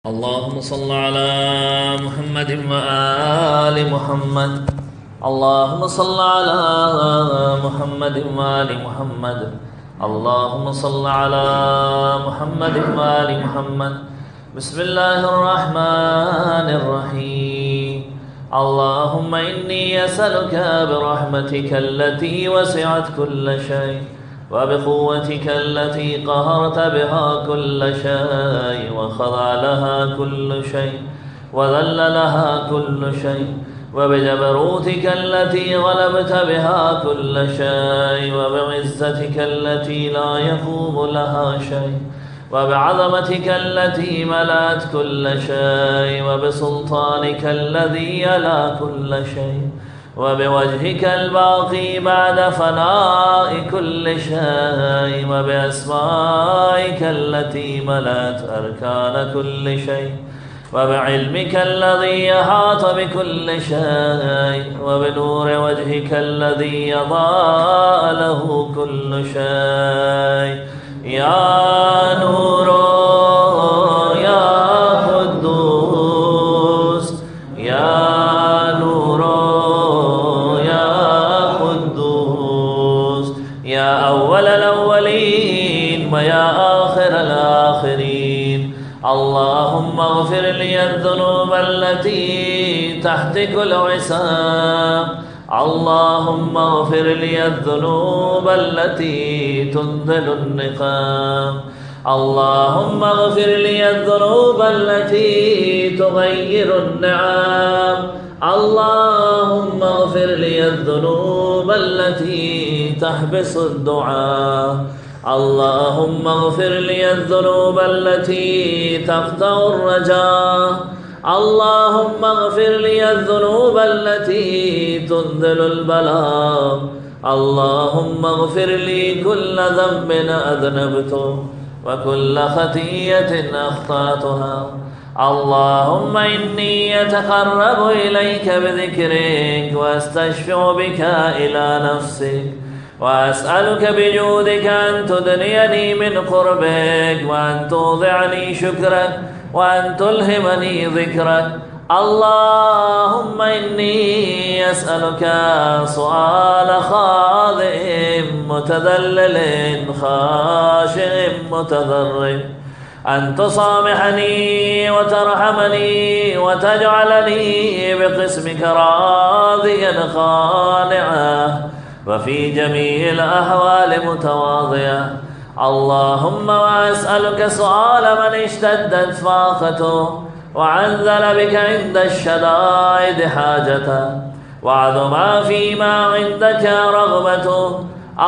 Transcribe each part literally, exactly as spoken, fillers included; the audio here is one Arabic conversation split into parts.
اللهم صل على محمد وآل محمد. اللهم صل على محمد وآل محمد. اللهم صل على محمد وآل محمد. بسم الله الرحمن الرحيم. اللهم إني أسألك برحمتك التي وسعت كل شيء وبقوتك التي قهرت بها كل شيء وخضع لها كل شيء وذل لها كل شيء وبجبروتك التي غلبت بها كل شيء وبعزتك التي لا يقوم لها شيء وبعظمتك التي ملأت كل شيء وبسلطانك الذي يلا كل شيء وبوجهك الباقي بعد فناء كل شيء وبأسمائك التي ملأت أركان كل شيء وبعلمك الذي أحاط بكل شيء وبنور وجهك الذي يضاء له كل شيء. يا نور يا قدوس يا أول الأولين ويا آخر الآخرين. اللهم اغفر لي الذنوب التي تحتك العصام. اللهم اغفر لي الذنوب التي تنزل النقام. اللهم اغفر لي الذنوب التي تغير النعام. اللهم اغفر لي الذنوب التي تحبس الدعاء. اللهم اغفر لي الذنوب التي تقطع الرجاء. اللهم اغفر لي الذنوب التي تنزل البلاء. اللهم اغفر لي كل ذنب أذنبته وكل خطيئة أخطأتها. اللهم إني أتقرب إليك بذكرك وأستشفع بك إلى نفسك وأسألك بجودك أن تدنيني من قربك وأن توضعني شكرك وأن تلهمني ذكرك. اللهم إني أسألك سؤال خاضع متذلل خاشع متضرع أن تصامحني وترحمني وتجعلني بقسمك راضيا قانعا وفي جميع الأحوال متواضعا. اللهم وأسألك سؤال من اشتدت فاقته وعنزل بك عند الشدائد حاجته وعظم فيما عندك رغبته.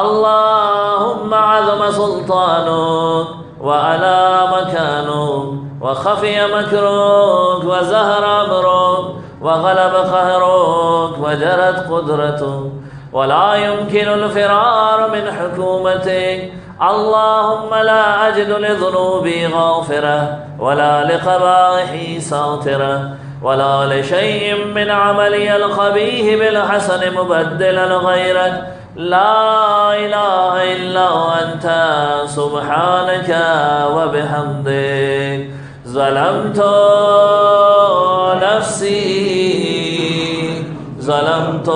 اللهم عظم سلطانك وعلى مكانك وخفي مكرك وزهر أمرك وغلب قهرك وجرت قدرتك ولا يمكن الفرار من حكومتك. اللهم لا أجد لذنوبي غافرة ولا لقبائحي ساترة ولا لشيء من عملي الخبيث بالحسن مبدلا غيرك. لا إله إلا أنت سبحانك وبحمدك. ظلمت نفسي ظلمت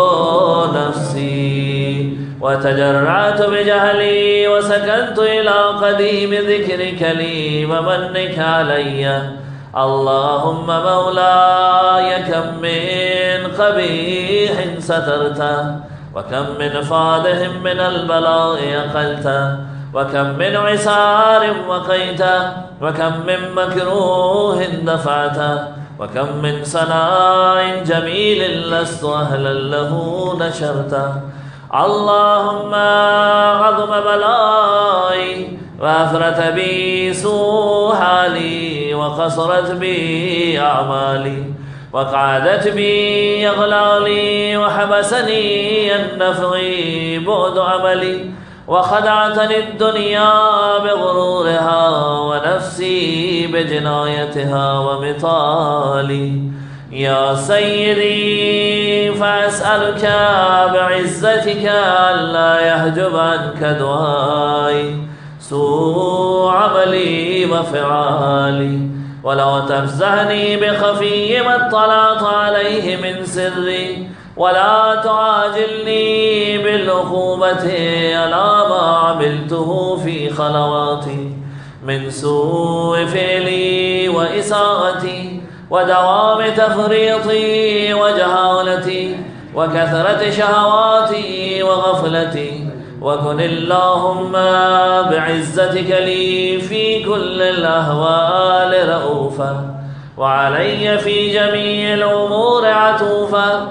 نفسي وتجرعت بجهلي وسكنت إلى قديم ذكرك لي ومنك علي. اللهم مولاي كم من قبيح سترته وكم من فاضح من البلاء أقلته وكم من عسار وقيته وكم من مكروه دفعته وكم من صناع جميل لست أهلا له نشرته. اللهم عظم بلائي وأفرت بي سوء حالي وقصرت بي أعمالي وقعدت بي أغلالي وحبسني النفع بعد عملي وخدعتني الدنيا بغرورها ونفسي بجنايتها ومطالي. يا سيدي فأسألك بعزتك ألا يحجب عنك دعائي سوء عملي وفعالي ولا تفزعني بخفي ما اطلعت عليه من سري، ولا تعاجلني بالعقوبة على ما عملته في خلواتي من سوء فعلي وإساءتي ودوام تفريطي وجهالتي وكثرة شهواتي وغفلتي. وكن اللهم بعزتك لي في كل الأهوال رؤوفا، وعلي في جميع الأمور عطوفا.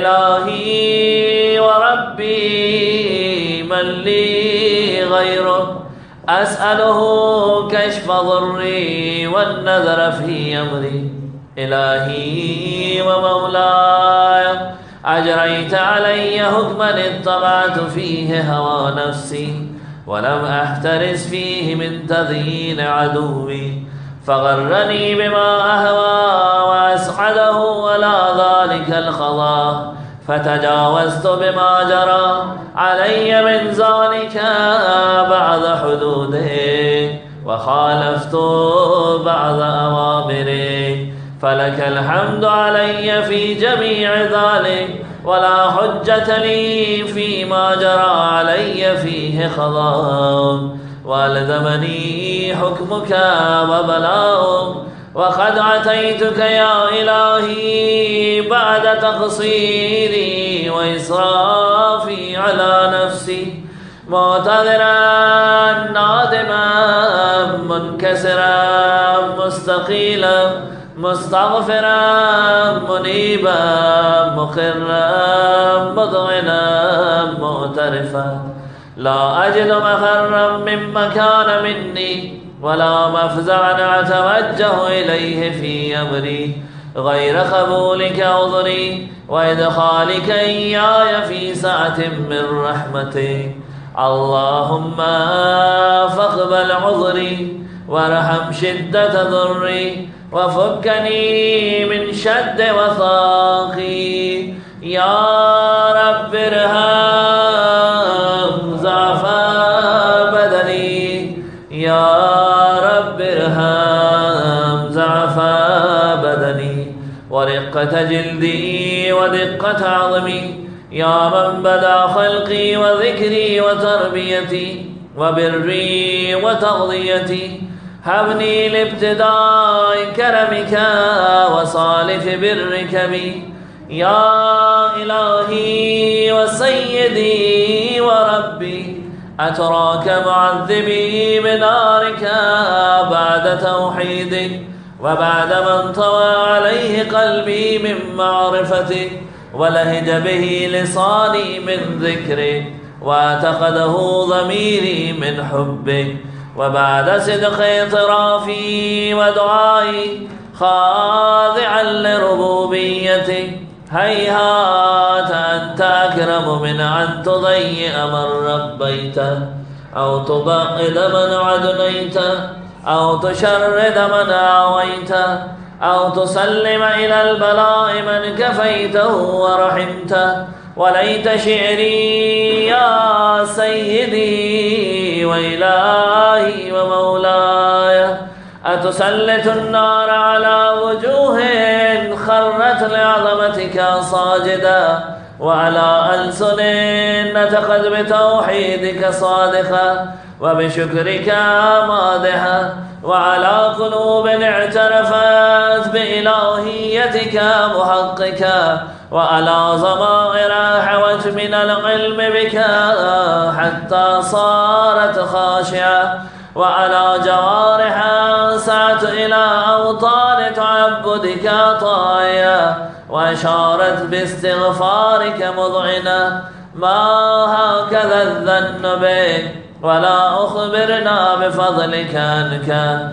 إلهي وربي من لي غيرك، أسأله كشف ضري والنذر في أمري. إلهي ومولاي، أجريت علي حكما اتبعت فيه هوى نفسي، ولم أحترس فيه من تذيين عدوي، فغرني بما أهوى وأسعده ولا ذلك الخضاء، فتجاوزت بما جرى علي من ذلك بعد حدوده، وخالفت بعد أوامره. فلك الحمد علي في جميع ذلك، ولا حجة لي فيما جرى علي فيه خضاء، والزمني حكمك وبلاؤك. وقد أتيتك يا إلهي بعد تقصيري وإسرافي على نفسي، معتذرا نادما منكسرا مستقيلا مستغفرا منيبا مقرا مذعنا معترفا. لا أجد مفرا مما كان مني، ولا مفزعا أتوجه إليه في أمري غير قبولك عذري وإدخالك إياي في سعة من رحمتك. اللهم فاقبل عذري وارحم شدة ضري، وفكني من شد وثاقي. يا رب ارحم ضعف بدني، يا رب ارحم ضعف بدني ورقة جلدي ودقة عظمي. يا من بدا خلقي وذكري وتربيتي وبري وتغذيتي، هبني لابتداء كرمك وصالف برك بي. يا إلهي وسيدي وربي، أتراك معذبي بنارك بعد توحيدك، وبعد من طوى عليه قلبي من معرفتك، ولهج به لساني من ذكرك، واعتقده ضميري من حبك، وبعد صدق اعترافي ودعائي خاضعا لربوبيتك. هيهات أنت أكرم من أن تضيء من ربيته، أو تبعد من عدنيته، أو تشرد من آويته، أو تسلم إلى البلاء من كفيته ورحمته. وليت شعري يا سيدي وإلهي ومولاي، أتسلط النار على وجوه خرت لعظمتك صاجدا، وعلى ألسن نطقت بتوحيدك صادقا وبشكرك مادحا، وعلى قلوب اعترفت بإلهيتك محققا، وعلى ضمائر حوت من العلم بك حتى صارت خاشعة، وعلى جوارح سعت إلى أوطان تعبدك طايا، وأشارت باستغفارك مذعنة. ما هكذا الظن بك، ولا أخبرنا بفضلك عنك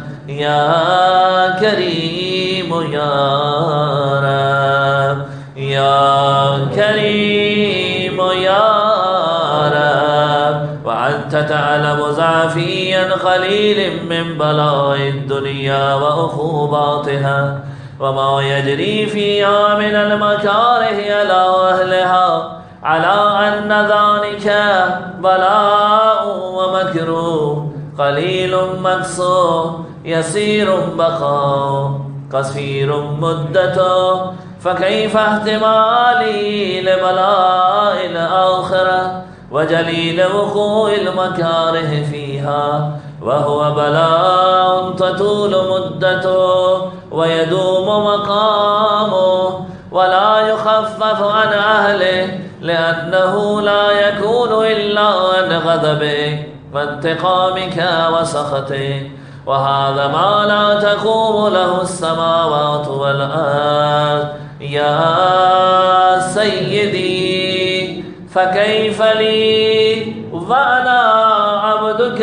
يا كريم يا رب، يا كريم يا رب. وأنت تعلم ضعفي قليل من بلاء الدنيا وعقوباتها، وما يجري فيها من المكاره على أهلها، على أن ذلك بلاء ومكروه، قليل مكسور يسير بقاء قصير مدته، فكيف احتمالي لبلاء الآخرة وجليل وقوع المكاره فيها، وهو بلاء تطول مدته ويدوم مقامه ولا يخفف عن أهله، لأنه لا يكون إلا عن غضبك وانتقامك وسخطك، وهذا ما لا تقوم له السماوات والأرض. يا سيدي فكيف لي وأنا عبدك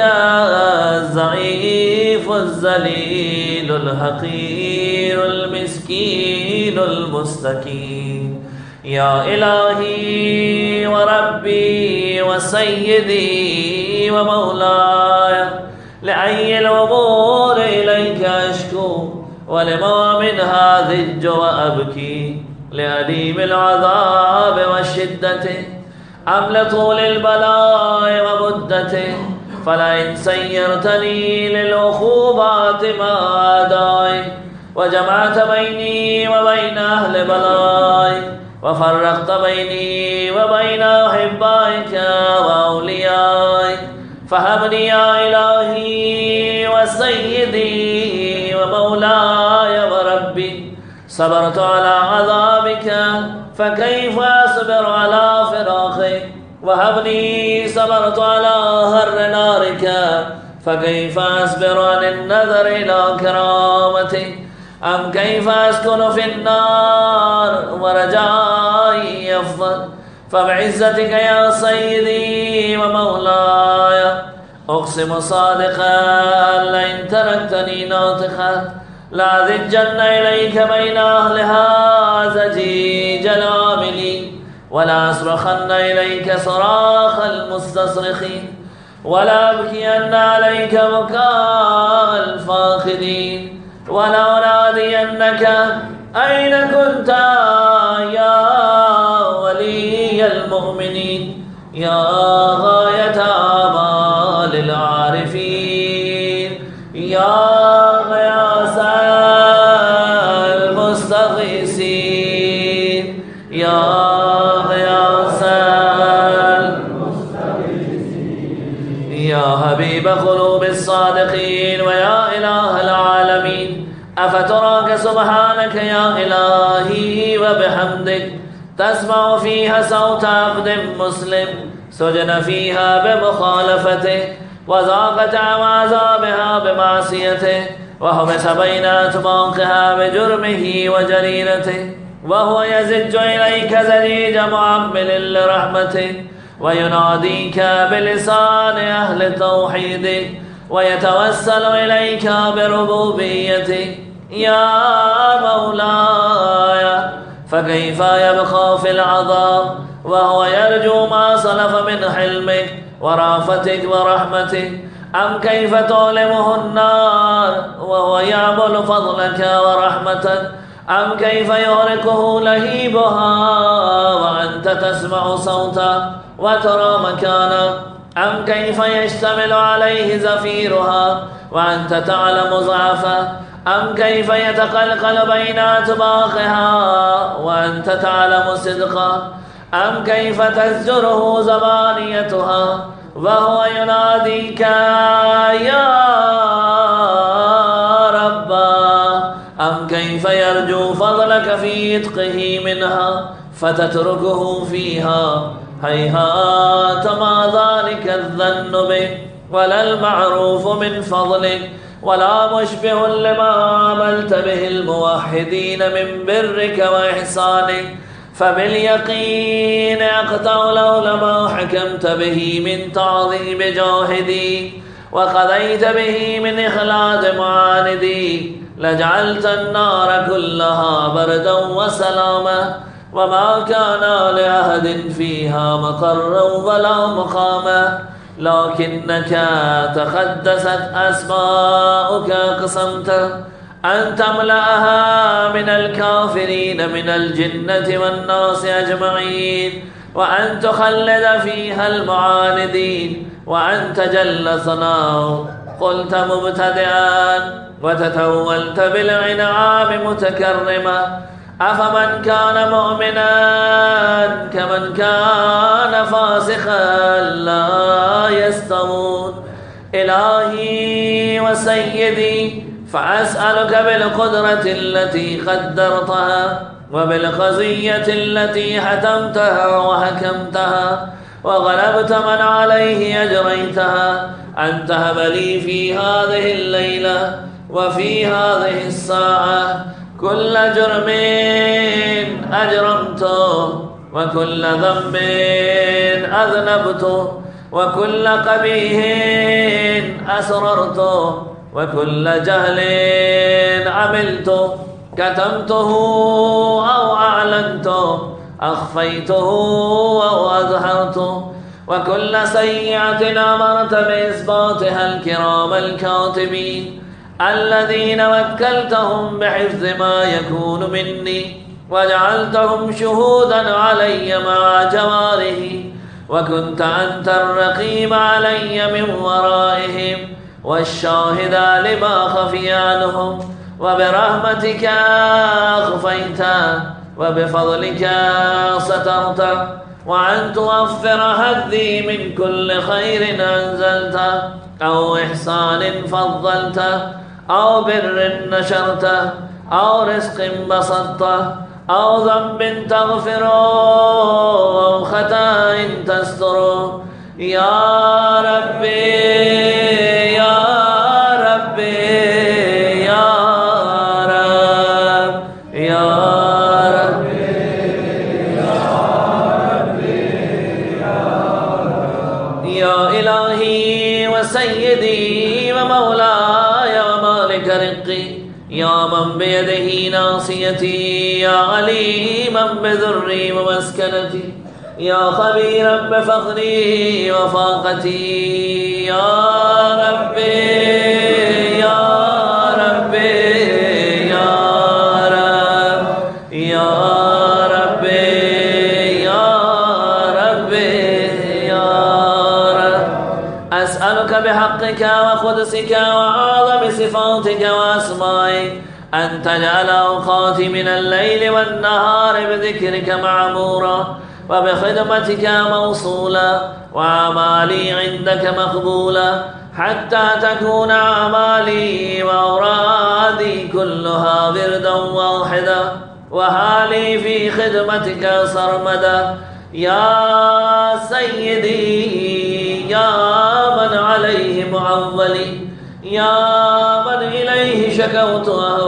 الضعيف الذليل الحقير المسكين المستكين. يا إلهي وربي وسيدي ومولاي، لأي الأمور إليك أشكو، ولما من هذج وأبكي، لأليم العذاب وشدته أم لطول البلاء ومدته، فلئن سيرتني للعقوبات ما أداي، وجمعت بيني وبين أهل بلاي، وفرقت بيني وبين أحبائك وأوليائك، فهبني يا إلهي وسيدي ومولاي وربي. صبرت على عذابك فكيف أصبر على فراقك، وهبني صبرت على هر نارك فكيف أصبر عن النظر إلى كرامتك، أم كيف أسكن في النار ورجائي يفضل. فبعزتك يا سيدي ومولاي أقسم صادقا لئن تركتني ناطقا لأذجن إليك بين أهلها زجيج العاملين، ولا أصرخن إليك صراخ المستصرخين، ولا أبكين عليك بكاء الفاقدين، ولا أنادينك أين كنت يا ولي المؤمنين، يا غاية آمال العارفين، يا غياث المستغيثين، يا غياث المستغيثين، يا حبيب قلوب الصادقين، ويا إله العالمين. أفتراك سبحانك يا إلهي وبحمدك تسمع فيها صوت عبد مسلم سجن فيها بمخالفته، وذاقت عذابها بمعصيته، وحبس بين أطباقها بجرمه وجريرته، وهو يزج إليك زجيج معمل لرحمته، ويناديك بلسان أهل توحيدك، ويتوسل إليك بربوبيتك. يا مولاي فكيف يبقى في العذاب وهو يرجو ما سلف من حلمك ورأفتك ورحمتك؟ أم كيف تعلمه النار وهو يعمل فضلك ورحمتك؟ أم كيف يغرقه لهيبها وأنت تسمع صوته وترى مكانه؟ أم كيف يشتمل عليه زفيرها وأنت تعلم ضعفه؟ أم كيف يتقلقل بين أطباقها وأنت تعلم صدقه؟ أم كيف تزجره زبانيتها وهو يناديك يا رب؟ أم كيف يرجو فضلك في إتقه منها فتتركه فيها؟ هيهات ما ذلك الظن به ولا المعروف من فضلك، ولا مشبه لما عملت به الموحدين من برك وإحسانك. فباليقين أقطع لولا ما حكمت به من تعظيم جاهدي وقضيت به من إخلاد معاندي لجعلت النار كلها بردا وسلاما، وما كان لأحد فيها مقرا ولا مقاما، لكنك تقدست أسماؤك قسمت أن تملأها من الكافرين من الجنة والناس أجمعين، وأن تخلد فيها المعاندين، وأن تجل ثناؤك قلت مبتدئا وتتولت بالعنعام متكرما أفمن كان مؤمنا كمن كان فاسقا لا يستوون. إلهي وسيدي فأسألك بالقدرة التي قدرتها وبالقضية التي حتمتها وحكمتها وغلبت من عليه أجريتها أن تهب لي في هذه الليلة وفي هذه الساعة كل جرم أجرمته وكل ذنب أذنبته وكل قبيح أسررته وكل جهل عملته كتمته أو أعلنته أخفيته أو أظهرته وكل سيئة أمرت بإثباتها الكرام الكاتبين الذين وكلتهم بحفظ ما يكون مني وجعلتهم شهودا علي مع جواره وكنت أنت الرقيب علي من ورائهم والشاهد لما خفي عنهم وبرحمتك أخفيت وبفضلك سترت وأن توفر حظي من كل خير أنزلت أو إحسان فضلت أو بر نشرت أو رزق بسطت أو ذنب تغفر أو خطأ تستر يا ربي يا ربي يا رب يا ربي يا ربي يا إلهي وسيدي ومولاي ومالك رقي يا من بيده ناصيتي يا عليما بذري ومسكنتي يا خبيرا بفقري وفاقتي يا ربي يا ربي يا رب يا ربي يا ربي يا رب أسألك بحقك وقدسك وأعظم صفاتك وأسمائك أن تجعل أوقاتي من الليل والنهار بذكرك معمورا وبخدمتك موصولا وأعمالي عندك مقبولا حتى تكون أعمالي وأورادي كلها وردا واحدا وحالي في خدمتك سرمدا يا سيدي يا من عليه معولي يا من إليه شكوت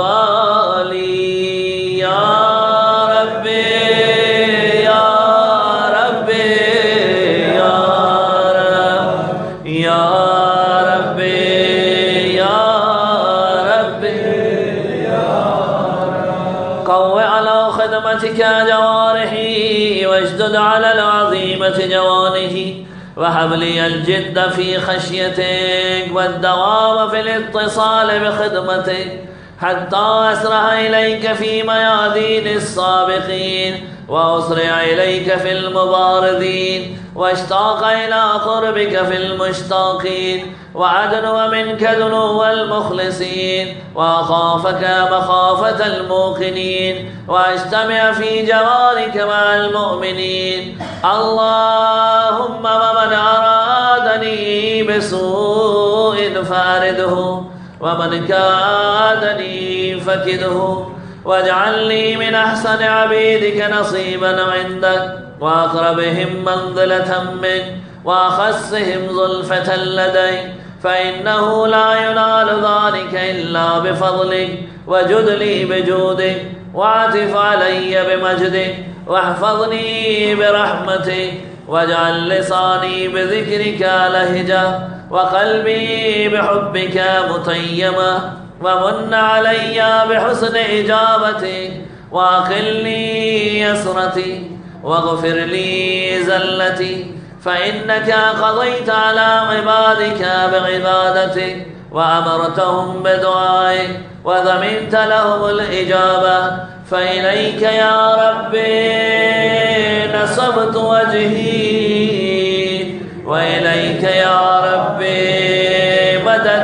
أهوالي يا ربي يا ربي يا رب يا ربي يا ربي يا رب قو على خدمتك جوارحي واشدد على العظيمة جوانه وهب لي الجد في خشيتك والدوام في الاتصال بخدمتك حتى أسرع إليك في ميادين السابقين وأسرع إليك في المبارزين واشتاق إلى قربك في المشتاقين وأدنو منك دنو المخلصين وأخافك مخافة الموقنين وأجتمع في جوارك مع المؤمنين اللهم ومن أرادني بسوء فأرده ومن كادني فكده واجعل لي من أحسن عبيدك نصيبا عندك وأقربهم منزلة منك وأخصهم زلفة لديك فإنه لا ينال ذلك إلا بفضلك وجد لي بجودك واعطف علي بمجدك واحفظني برحمتك واجعل لساني بذكرك لهجة وقلبي بحبك متيما ومن علي بحسن إجابتك وأقل لي يسرتي واغفر لي زلتي فإنك قضيت على عبادك بعبادتك وأمرتهم بدعائك وضمنت لهم الإجابة فإليك يا ربي نصبت وجهي وإليك يا ربي مددت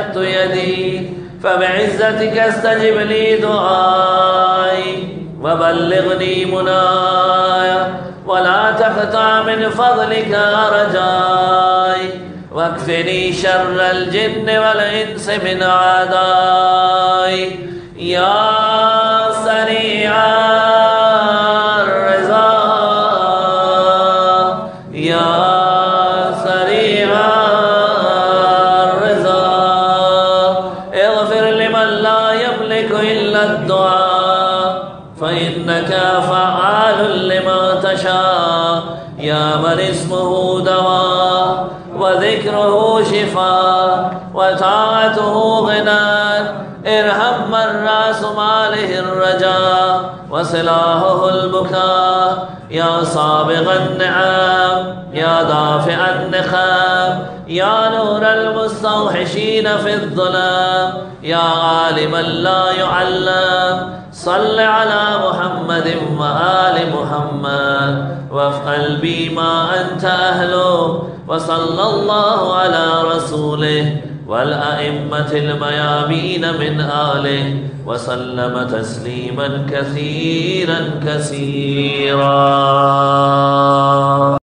مددت يدي فبعزتك استجب لي دعائي وبلغني مناي ولا تقطع من فضلك رجائي واكفني شر الجن والإنس من أعدائي يا سريع الرضا يا سريع الرضا اغفر لمن لا يملك إلا الدعاء فإنك فعال لما تشاء يا من اسمه دواء وذكره شفاء وطاعته غنى ارحم من راس ماله الرجاء وسلاحه البكاء يا سابغ النعم يا دافع النقام يا نور المستوحشين في الظلام يا عالما لا يعلم صل على محمد وآل محمد وافعل بي ما أنت أهله وصلى الله على رسوله والأئمة الميامين من آله وسلم تسليما كثيرا كثيرا.